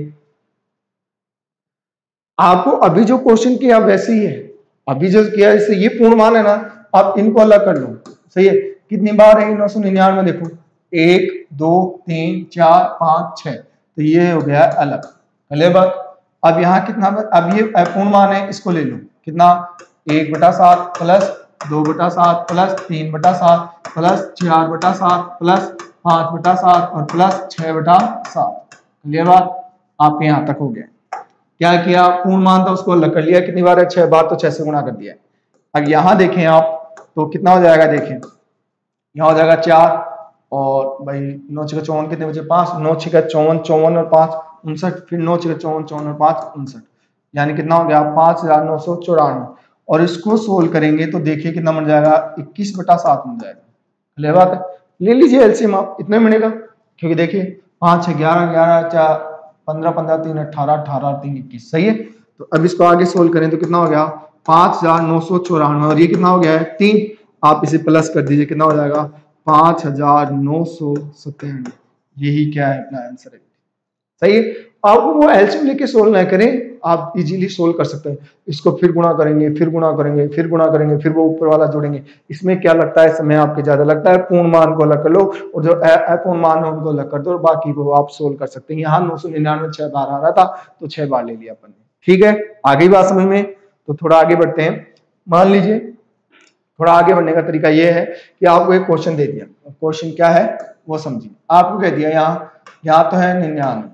आपको अभी जो क्वेश्चन किया वैसे ही है, अभी जो किया इससे ये पूर्ण मान है ना, आप इनको अलग कर लो। सही है, कितनी बार है नौ सौ निन्यानवे, देखो एक दो तीन चार पांच छह, तो ये हो गया अलग। पहले बात, अब यहाँ कितना, अब ये पूर्ण मान है, इसको ले लो, कितना एक बटा सात प्लस दो बटा सात प्लस तीन बटा सात प्लस चार बटा सात प्लस पांच बटा सात और प्लस छह बटा सात। क्लियर बात, आपके यहाँ तक हो गया। क्या किया, पूर्ण मान था उसको अलग कर लिया, कितनी बार है, छह बार, तो छह से गुणा कर दिया। अब यहाँ देखें आप तो कितना हो जाएगा, देखें यहाँ हो जाएगा चार, और भाई नौ छः चौवन कितने बचे, पांच, नौ छः चौवन, चौवन और पांच उनसठ, फिर नौ छः चौवन, चौवन और पांच उनसठ, यानी कितना हो गया, पांच हजार नौ सौ चौरानवे। और इसको सोल्व करेंगे तो देखिए कितना बन जाएगा, इक्कीस बटा सात बन जाएगा। ले बात है, ले लीजिए एलसीएम आप, इतने मिलेगा, क्योंकि देखिए पांच है ग्यारह, ग्यारह चार पंद्रह, पंद्रह तीन अठारह, अठारह तीन इक्कीस, सही है। तो अब इसको आगे सोल्व करें तो कितना हो गया, पांच हजार नौ सौ चौरानवे, और ये कितना हो गया है, तीन, आप इसे प्लस कर दीजिए, कितना हो जाएगा, पांच हजार नौ सौ सत्तानवे। यही क्या है अपना आंसर है, सही है। आप वो एलसीएम लेके सोल्व ना करें, आप इजीली सोल्व कर सकते हैं। इसको फिर गुणा करेंगे, फिर गुणा करेंगे, फिर गुणा करेंगे, फिर वो ऊपर वाला जोड़ेंगे, इसमें क्या लगता है, समय आपके ज्यादा लगता है। पूर्ण मान को अलग कर लो और जो अपूर्ण मान है उनको अलग कर दो, और बाकी को आप सोल्व कर सकते हैं। यहाँ नौ सौ निन्यानवे छह बार आ रहा था तो छह बार ले लिया अपन ने, ठीक है। आगे बात समझ में, तो थोड़ा आगे बढ़ते हैं। मान लीजिए थोड़ा आगे बढ़ने का तरीका यह है कि आपको एक क्वेश्चन दे दिया, क्वेश्चन क्या है वो समझिए। आपको कह दिया यहाँ यहाँ तो है निन्यानवे,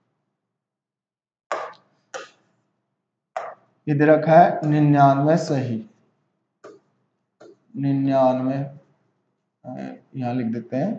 ये दे रखा है निन्यानवे सही, निन्यानवे यहाँ लिख देते हैं,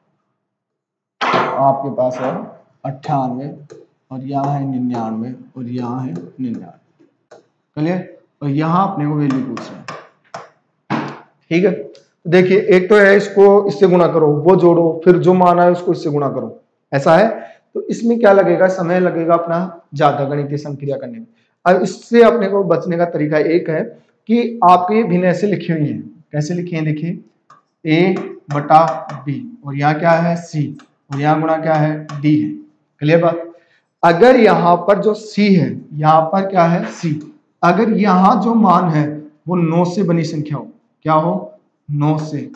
आपके पास है अट्ठानवे, और यहाँ है निन्यानवे, और यहाँ है निन्यानवे, क्लियर। और यहाँ अपने को वैल्यू पूछ रहे हैं, ठीक है। तो देखिए एक तो है इसको इससे गुणा करो, वो जोड़ो, फिर जो मान है उसको इससे गुणा करो, ऐसा है। तो इसमें क्या लगेगा, समय लगेगा अपना ज्यादा गणितीय संक्रिया करने में। अब इससे अपने को बचने का तरीका एक है कि आपके भिन्न ऐसे लिखी हुई हैं, कैसे लिखी हैं, देखिए ए बटा बी, और यहाँ क्या है सी, और यहाँ गुणा क्या है डी है, क्लियर बात। अगर यहाँ पर जो सी है, यहाँ पर क्या है सी, अगर यहाँ जो मान है वो नौ से बनी संख्या हो, क्या हो, नौ से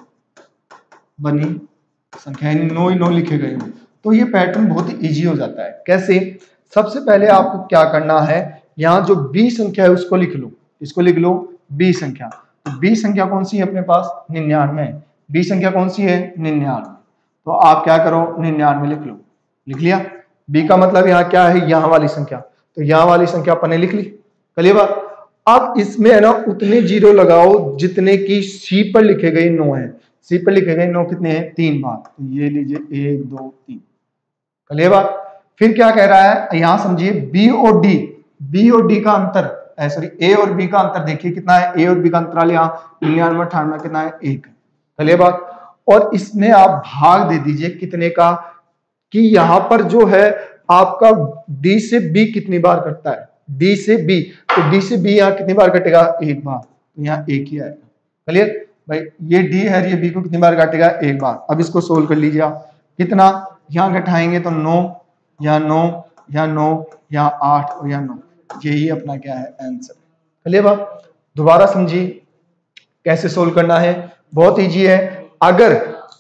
बनी संख्या, यानी नौ ही नौ लिखे गए हो, तो ये पैटर्न बहुत ही इजी हो जाता है। कैसे, सबसे पहले आपको क्या करना है, यहाँ जो बी संख्या है उसको लिख लो, इसको लिख लो बी संख्या। तो बी संख्या कौन सी है अपने पास, निन्यानवे, बी संख्या कौन सी है, निन्यानवे। तो आप क्या करो, निन्यानवे लिख लो, लिख लिया। बी का मतलब यहाँ क्या है, यहाँ वाली संख्या, तो यहाँ वाली संख्या अपन ने लिख ली, चलिए बात। अब इसमें है ना उतने जीरो लगाओ जितने की सी पर लिखे गए नौ है, सी पर लिखे गए नौ कितने हैं, तीन बार, तो ये लीजिए एक दो तीन, चलिए बात। फिर क्या कह रहा है, यहां समझिए बी और डी, बी और डी का अंतर, सॉरी ए और बी का अंतर देखिए कितना है, ए और बी का अंतराल यहाँ निन्यानवे अठानवे कितना है, एक, चलिए बात। और इसमें आप भाग दे दीजिए कितने का, कि यहां पर जो है आपका डी से बी कितनी बार कटता है, डी से बी, तो डी से बी यहाँ कितनी बार कटेगा, एक बार, तो यहाँ एक ही आएगा, क्लियर भाई। ये डी है, ये बी को कितनी बार काटेगा, एक बार। अब इसको सोल्व कर लीजिए आप, कितना, यहाँ घटाएंगे तो नौ, यहाँ नौ, यहाँ नौ, यहाँ आठ, और यहाँ नौ, यही अपना क्या है आंसर, चलिए बात। दोबारा समझिए कैसे सोल्व करना है, बहुत इजी है। अगर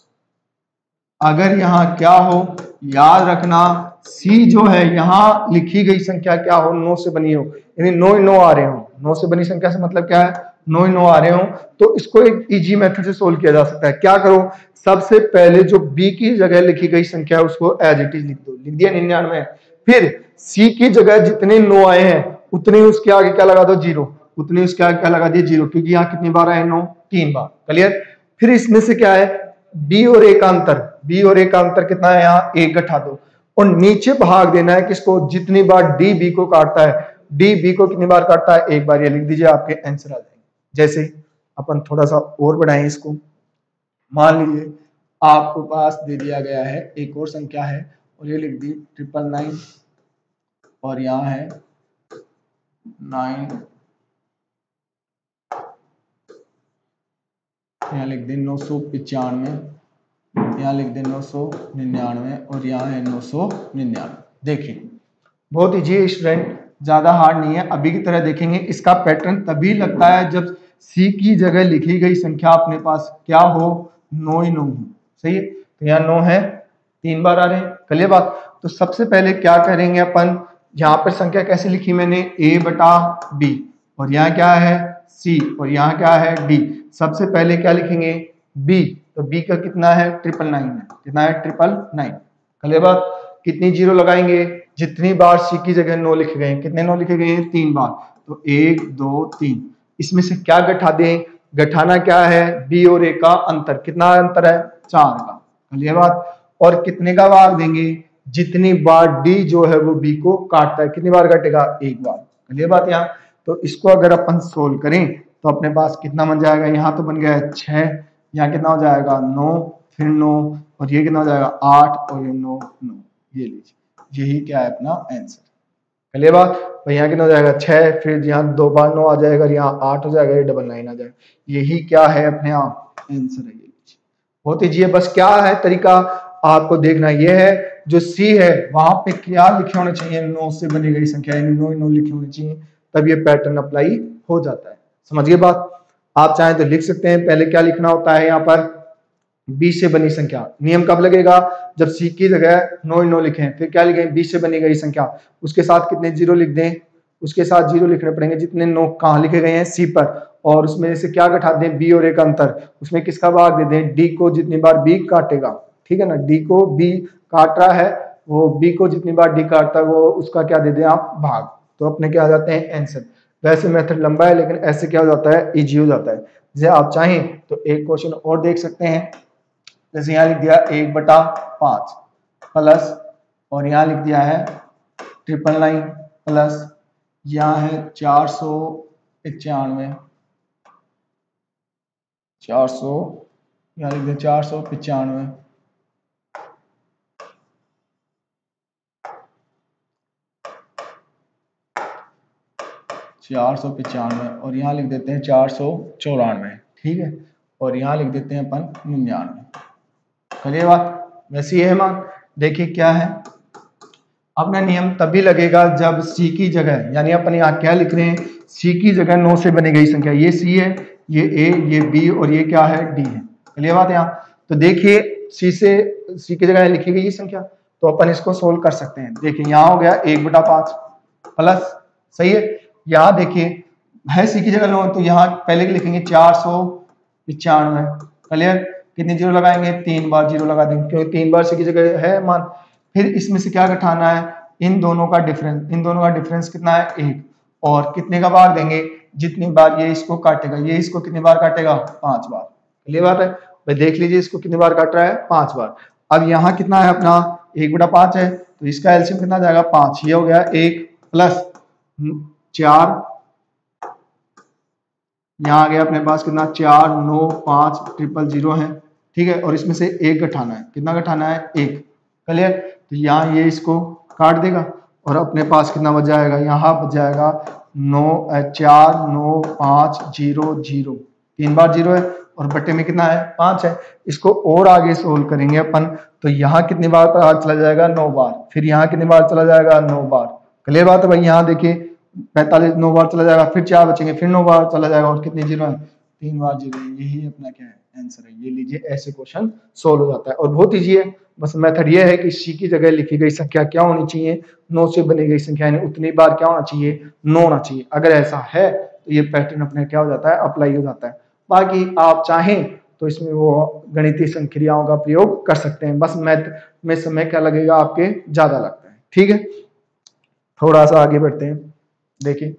अगर यहाँ क्या हो, याद रखना सी जो है यहाँ लिखी गई संख्या क्या हो, नौ से बनी हो, यानी नौ ही नौ आ रहे हो, नौ से बनी संख्या से मतलब क्या है, नौ ही नौ आ रहे हो, तो इसको एक इजी मेथड से सोल्व किया जा सकता है। क्या करो, सबसे पहले जो बी की जगह लिखी गई संख्या है उसको एज इट इज लिख दो, लिख दिया निन्यानवे। फिर सी की जगह जितने नौ आए हैं उतने उसके आगे क्या लगा दो, जीरो, उतने उसके आगे क्या लगा दिए, जीरो, क्योंकि यहाँ कितनी बार आए, नौ, तीन बार, क्लियर। फिर इसमें से क्या है, बी और ए का अंतर, बी और ए का अंतर कितना है, यहाँ एक घटा दो, और नीचे भाग देना है किसको, जितनी बार डी बी को काटता है, डी बी को कितनी बार काटता है, एक बार, ये लिख दीजिए, आपके आंसर आ जाएंगे। जैसे अपन थोड़ा सा और बढ़ाएं इसको, मान लीजिए आपको पास दे दिया गया है एक और संख्या है, और ये लिख दी ट्रिपल नाइन, और यहाँ है नाइन, यहाँ लिख दें नौ सौ पचानवे, यहाँ लिख दें नौ सौ निन्यानवे, और यहाँ है नौ सौ निन्यानवे। देखिए बहुत इजी है स्टूडेंट, ज्यादा हार्ड नहीं है। अभी की तरह देखेंगे, इसका पैटर्न तभी लगता है जब सी की जगह लिखी गई संख्या अपने पास क्या हो, नौ ही नौ हो, सही है। तो यहाँ नौ है, तीन बार आ रहे हैं, चलिए बात। तो सबसे पहले क्या करेंगे अपन, यहाँ पर संख्या कैसे लिखी मैंने, ए बटा बी, और यहाँ क्या है सी, और यहाँ क्या है डी। सबसे पहले क्या लिखेंगे, बी, तो बी का कितना है, ट्रिपल नाइन है, कितना है, ट्रिपल नाइन, चलिए बात। कितनी जीरो लगाएंगे, जितनी बार सी की जगह नो लिखे गए हैं, कितने नो लिखे गए हैं? तीन बार। तो एक दो तीन, इसमें से क्या घटा दें? घटाना क्या है? बी और ए का अंतर। कितना अंतर है? चार का। ये बात। और कितने का भाग देंगे? जितनी बार डी जो है वो बी को काटता है। कितनी बार काटेगा? एक बार। ये बात यहाँ। तो इसको अगर अपन सोल्व करें तो अपने पास कितना बन जाएगा? यहाँ तो बन गया है छह, यहाँ कितना हो जाएगा? नौ, फिर नौ, और ये कितना हो जाएगा? आठ, और ये नौ, नौ। ये लीजिए, यही क्या है अपना आंसर। पहले बात तो यहाँ कितना हो जाएगा? छह, फिर यहाँ दो बार नौ आ जाएगा, यहाँ आठ हो जाएगा, ये डबल नाइन आ जाएगा। यही क्या है अपने आप आंसर है। ये बहुत ईजी है। बस क्या है तरीका आपको देखना, ये है जो सी है वहां पे क्या लिखे होने चाहिए? नौ से बनी गई संख्या, यानी नौ नौ लिखे होने चाहिए, तब ये पैटर्न अप्लाई हो जाता है। समझिए बात। आप चाहें तो लिख सकते हैं। पहले क्या लिखना होता है? यहाँ पर बीस से बनी संख्या। नियम कब लगेगा? जब सी की जगह नौ नौ लिखें। फिर क्या लिखें? बीस से बनी गई संख्या, उसके साथ कितने जीरो लिख दें? उसके साथ जीरो लिखने पड़ेंगे जितने नौ कहाँ लिखे गए हैं? सी पर। और उसमें से क्या घटा दें? बी और ए का अंतर। उसमें किसका भाग दे दें? डी को, जितनी बार बी काटेगा। ठीक है ना, डी को बी काट रहा है, वो बी को जितनी बार डी काटता है वो उसका क्या दे दें आप? भाग। तो अपने क्या आ जाते हैं? आंसर। वैसे मेथड लंबा है, लेकिन ऐसे क्या हो जाता है? इजी हो जाता है। जैसे आप चाहें तो एक क्वेश्चन और देख सकते हैं। जैसे यहाँ लिख दिया एक बटा पांच प्लस, और यहाँ लिख दिया है ट्रिपल नाइन प्लस, यहाँ है चार सौ पचानवे, चार सौ, यहाँ लिख दिया चार सौ पचानवे, चार सौ पचानवे, और यहाँ लिख देते हैं चार सौ चौरानवे। ठीक है, और यहाँ लिख देते हैं अपन निन्यानवे। चलिए बात वैसी है मान। देखिए क्या है, अपना नियम तभी लगेगा जब सी की जगह, यानी अपन यहाँ क्या लिख रहे हैं? सी की जगह नौ से बनी गई संख्या। ये सी है, ये ए, ये बी, और ये क्या है? डी है। चलिए बात यहाँ। तो देखिए सी से सी की जगह लिखी गई ये संख्या, तो अपन इसको सोल्व कर सकते हैं। देखिए यहाँ हो गया एक बटा पांच प्लस, सही है। यहाँ देखिए है सी की जगह नौ, तो यहाँ पहले के लिखेंगे चार सौ पचानवे। क्लियर? कितने जीरो लगाएंगे? तीन बार जीरो लगा देंगे, क्योंकि तीन बार सी की जगह है मान। फिर इसमें से क्या घटाना है? इन दोनों का डिफरेंस। इन दोनों का डिफरेंस कितना है? एक। और कितने का भाग देंगे? जितनी बार ये इसको काटेगा। ये इसको कितनी बार काटेगा? पांच बार। क्लियर बात है भाई? देख लीजिए इसको कितनी बार काट रहा है? पांच बार। अब यहाँ कितना है अपना? एक बटा पांच है, तो इसका एलसीएम कितना जाएगा? पांच। ये हो गया एक प्लस चार, यहाँ आ गया अपने पास कितना? चार, नौ, पांच, ट्रिपल जीरो है। ठीक है, और इसमें से एक घटाना है। कितना घटाना है? एक। क्लियर? तो यहाँ ये इसको काट देगा, और अपने पास कितना बच जाएगा? यहाँ बच जाएगा नौ, चार, नौ, पांच, जीरो, जीरो। तीन बार जीरो है, और बटे में कितना है? पांच है। इसको और आगे सोल्व करेंगे अपन, तो यहाँ कितनी बार पर चला जाएगा? नौ बार। फिर यहाँ कितनी बार चला जाएगा? नौ बार। क्लियर बात है भाई? यहाँ देखिए पैंतालीस, नौ बार चला जाएगा, फिर चार बचेंगे, फिर नौ बार चला जाएगा, और कितने जीरो है? तीन बार जीरो। यही अपना क्या है? आंसर है। ये लीजिए, ऐसे क्वेश्चन सोल्व हो जाता है, और बहुत ईजी है। बस मेथड ये है कि सी की जगह लिखी गई संख्या क्या होनी चाहिए? नौ से बनी गई संख्या, यानी उतनी बार क्या होना चाहिए? नौ होना चाहिए। अगर ऐसा है तो ये पैटर्न अपने क्या हो जाता है? अप्लाई हो जाता है। बाकी आप चाहें तो इसमें वो गणितीय संक्रियाओं का प्रयोग कर सकते हैं। बस मैथ में समय क्या लगेगा? आपके ज्यादा लगता है। ठीक है, थोड़ा सा आगे बढ़ते हैं। देखिए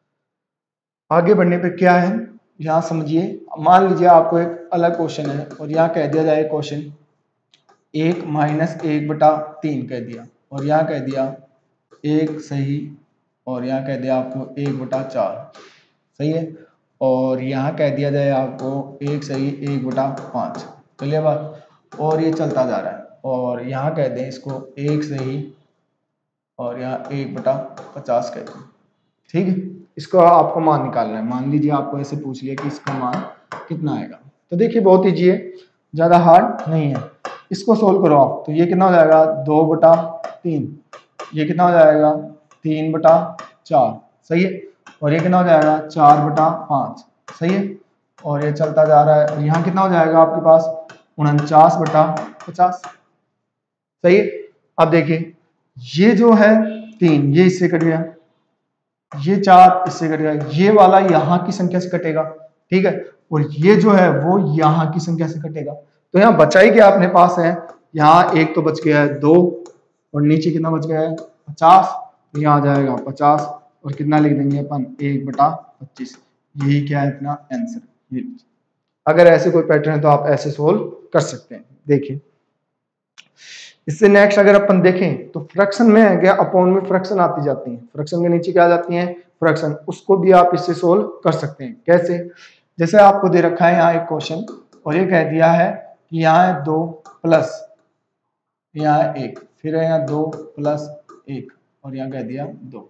आगे बढ़ने पे क्या है, यहाँ समझिए। मान लीजिए आपको एक अलग क्वेश्चन है, और यहाँ कह दिया जाए क्वेश्चन एक माइनस एक बटा तीन कह दिया, और यहाँ कह दिया एक सही, और यहाँ कह दिया आपको एक बटा चार, सही है। और यहाँ कह दिया जाए आपको एक सही एक बटा पाँच। चलिए बात, और ये चलता जा रहा है, और यहाँ कह दें इसको एक सही, और यहाँ एक बटा पचास कह दें। ठीक है, इसको आपको मान निकालना है। मान लीजिए आपको ऐसे पूछ लिया कि इसका मान कितना आएगा, तो देखिए बहुत ईजी है, ज्यादा हार्ड नहीं है। इसको सोल्व करो आप, तो ये कितना हो जाएगा? दो बटा तीन। ये कितना हो जाएगा? तीन बटा चार, सही है। और ये कितना हो जाएगा? चार बटा पाँच, सही है। और ये चलता जा रहा है, और यहाँ कितना हो जाएगा आपके पास? उनचास बटा पचास, सही है। अब देखिए ये जो है तीन, ये इससे कट गया, ये चार इससे कटेगा, ये वाला यहाँ की संख्या से कटेगा, ठीक है। और ये जो है वो यहाँ की संख्या से कटेगा। तो यहाँ बचा ही क्या अपने पास है? यहाँ एक तो बच गया है दो, और नीचे कितना बच गया है? पचास, तो यहाँ आ जाएगा पचास और कितना लिख देंगे अपन एक बटा पच्चीस। यही क्या है अपना आंसर। ये अगर ऐसे कोई पैटर्न है तो आप ऐसे सोल्व कर सकते हैं। देखिए इससे नेक्स्ट अगर अपन देखें तो फ्रैक्शन में है क्या, अपॉन में फ्रैक्शन आती जाती है, फ्रैक्शन के नीचे क्या आ जाती है फ्रैक्शन, उसको भी आप इससे सोल्व कर सकते हैं। कैसे, जैसे आपको दे रखा है यहाँ एक क्वेश्चन और ये कह दिया है कि यहाँ है दो प्लस यहाँ है एक, फिर है यहाँ दो प्लस एक और यहाँ कह दिया दो,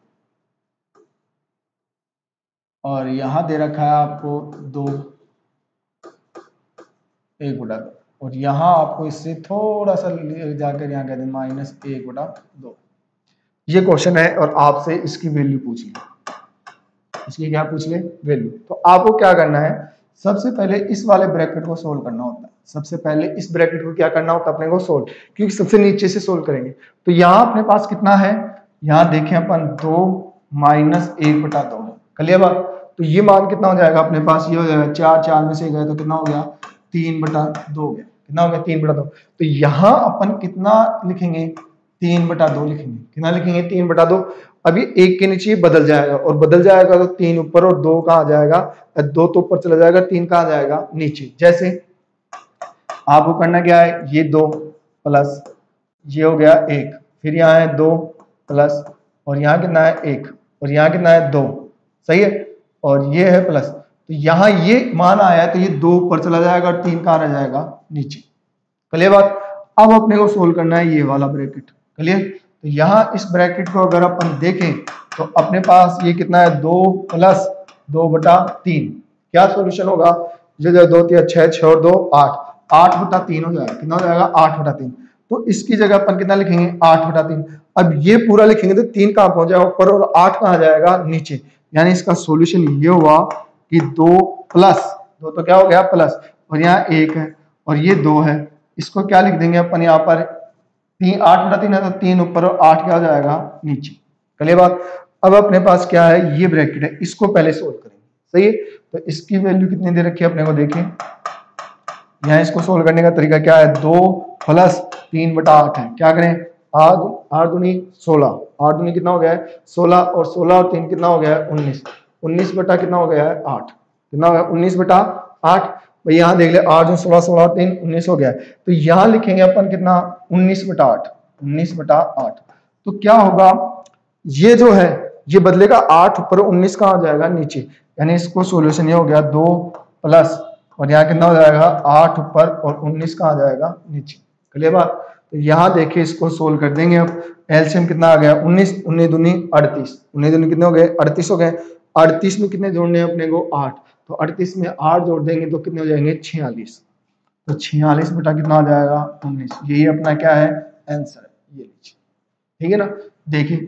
और यहाँ दे रखा है आपको दो एक बटा दो, और यहाँ आपको इससे थोड़ा सा जाकर यहाँ कह दें माइनस एक बटा दो। ये क्वेश्चन है और आपसे इसकी वैल्यू पूछ ले, इसकी क्या पूछ ले वैल्यू। तो आपको क्या करना है, सबसे पहले इस वाले ब्रैकेट को सोल्व करना होता है। सबसे पहले इस ब्रैकेट को क्या करना होता है अपने को सोल्व, क्योंकि सबसे नीचे से सोल्व करेंगे। तो यहाँ अपने पास कितना है, यहाँ देखें अपन दो माइनस एक बटा दो है, क्लियर बात। तो ये मान कितना हो जाएगा अपने पास, ये हो जाएगा चार, चार में से गए तो कितना हो गया तीन बटा दो हो गया, कितना हो गया तीन बटा दो। तो यहाँ अपन कितना लिखेंगे तीन बटा दो लिखेंगे, कितना लिखेंगे तीन बटा दो। अभी एक के नीचे बदल जाएगा और बदल जाएगा तो तीन ऊपर और दो कहाँ जाएगा, दो तो ऊपर चला जाएगा, तीन कहाँ जाएगा नीचे। जैसे आपको करना क्या है, ये दो प्लस ये हो गया एक, फिर यहाँ है दो प्लस और यहाँ कितना है एक और यहाँ कितना है दो, सही है, और ये है प्लस। तो यहाँ ये मान आया है तो ये दो ऊपर चला जाएगा और तीन कहाँ रह जाएगा नीचे, क्लियर बात। अब अपने को सोल्व करना है ये वाला ब्रैकेट, क्लियर। तो यहाँ इस ब्रैकेट को अगर अपन देखें तो अपने पास ये कितना है दो प्लस दो बटा तीन, क्या सॉल्यूशन होगा, जो दो तीन छह, छह और दो आठ, आठ बटा तीन हो जाएगा, कितना हो जाएगा आठ बटा तीन। तो इसकी जगह अपन कितना लिखेंगे आठ बटा तीन। अब ये पूरा लिखेंगे तो तीन कहाँ पहुंच जाएगा ऊपर और आठ कहाँ जाएगा नीचे, यानी इसका सॉल्यूशन ये हुआ कि दो प्लस दो तो क्या हो गया प्लस और यहाँ एक है और ये दो है, इसको क्या लिख देंगे अपन यहाँ पर तीन, आठ बटा तीन है तो तीन ऊपर और आठ क्या हो जाएगा नीचे, क्लियर बात। अब अपने पास क्या है ये ब्रैकेट है, इसको पहले सोल्व करेंगे, सही है। तो इसकी वैल्यू कितनी दे रखी है अपने को, देखें यहाँ इसको सोल्व करने का तरीका क्या है, दो प्लस तीन बटा आठ है, क्या करें आठ आठ दूनी सोलह, आठ दूनी कितना हो गया है सोलह और सोलह और तीन कितना हो गया है उन्नीस, उन्नीस बटा कितना हो गया है आठ, कितना हो गया उन्नीस बटा आठ। भाई यहाँ देख ले आठ जो सोलह, सोलह तीन उन्नीस हो गया है। तो यहाँ लिखेंगे अपन कितना उन्नीस बटा आठ, उन्नीस बटा आठ। तो क्या होगा, ये जो है ये बदलेगा आठ ऊपर उन्नीस कहाँ जाएगा नीचे, यानी इसको सोल्यूशन ये हो गया दो प्लस और यहाँ कितना हो जाएगा आठ ऊपर और उन्नीस कहाँ जाएगा नीचे, क्लियर बात। तो यहाँ देखिए इसको सोल्व कर देंगे। अब एलसीएम कितना आ गया उन्नीस, उन्नीस दूनी अड़तीस, उन्नीस दूनी कितने हो गए अड़तीस हो गए। अड़तीस में कितने जोड़ने हैं अपने को आठ, तो अड़तीस में आठ जोड़ देंगे तो कितने हो जाएंगे छियालीस, तो छियालीस बटा कितना हो जाएगा उन्नीस। यही अपना क्या है आंसर, ये लीजिए, ठीक है ना। देखिए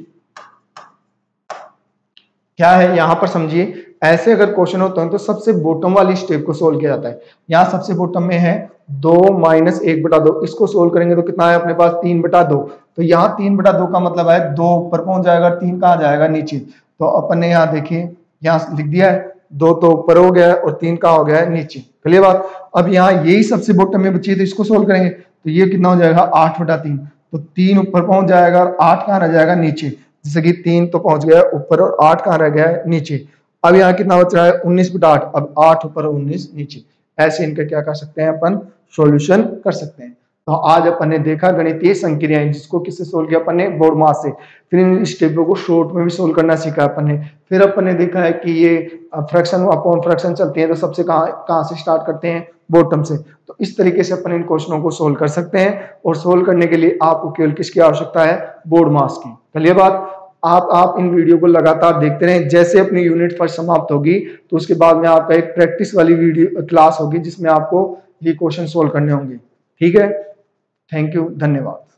क्या है यहाँ पर समझिए, ऐसे अगर क्वेश्चन होते हैं तो सबसे बॉटम वाली स्टेप को सोल्व किया जाता है। यहाँ सबसे बॉटम में है दो माइनस एक बटा दो, इसको सोल्व करेंगे तो कितना है अपने पास तीन बटा दो। तो यहाँ तीन बटा दो का मतलब है दो ऊपर पहुंच जाएगा, तीन कहाँ जाएगा नीचे। तो अपन ने यहाँ देखिए यहाँ लिख दिया है दो तो ऊपर हो गया है और तीन कहाँ हो गया है नीचे, क्लियर बात। अब यहाँ यही सबसे बॉटम में बची है तो इसको सोल्व करेंगे तो ये कितना हो जाएगा आठ बटा तीन, तो तीन ऊपर पहुंच जाएगा और आठ कहाँ रह जाएगा नीचे, जैसे कि तीन तो पहुंच गया ऊपर और आठ कहाँ रह गया है नीचे। अब यहाँ कितना बच रहा है उन्नीस बटा आठ, अब आठ ऊपर और उन्नीस नीचे। ऐसे इनका क्या कर सकते हैं अपन सॉल्यूशन कर सकते हैं। तो आज अपन ने देखा गणितीय संक्रियाएं, जिसको किससे सोल्व किया अपन ने बोर्ड मास से। फिर इन स्टेपों को शॉर्ट में भी सोल्व करना सीखा अपन ने। फिर अपन ने देखा है कि ये फ्रैक्शन अपॉन फ्रैक्शन चलती है तो सबसे कहाँ कहाँ से स्टार्ट करते हैं बॉटम से। तो इस तरीके से अपन इन क्वेश्चनों को सोल्व कर सकते हैं और सोल्व करने के लिए आपको केवल किसकी आवश्यकता है बोर्ड मास की, चलिए बात। आप आप इन वीडियो को लगातार देखते रहें। जैसे अपनी यूनिट फर्स्ट समाप्त होगी तो उसके बाद में आपका एक प्रैक्टिस वाली वीडियो क्लास होगी जिसमें आपको ये क्वेश्चन सोल्व करने होंगे, ठीक है। थैंक यू, धन्यवाद।